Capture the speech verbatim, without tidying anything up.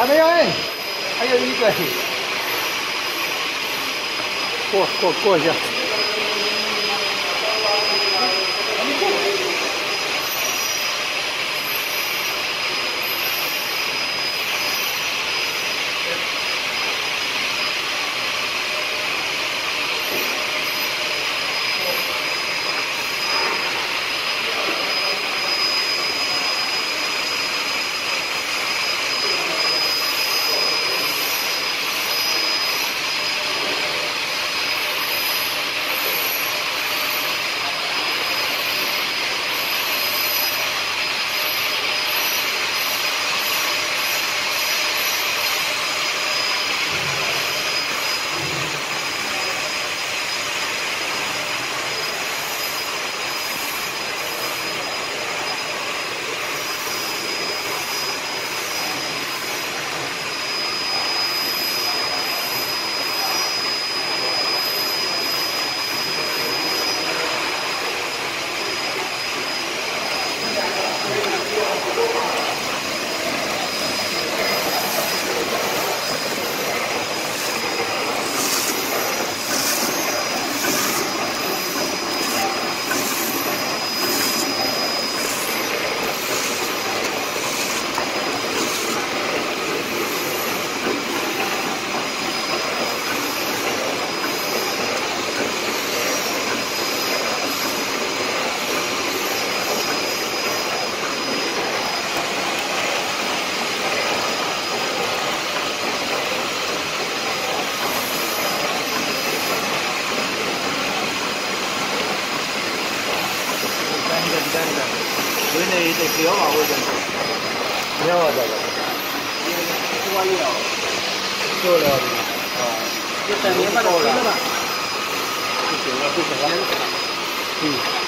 没有哎，还有一个，过过过一下。 Bữa nay thì kéo vào bây giờ. Kéo vào rồi. Qua nhiều. Rồi rồi. Cái tầng nó bắt đầu là. Cái kiểu là cái tầng. Ừ.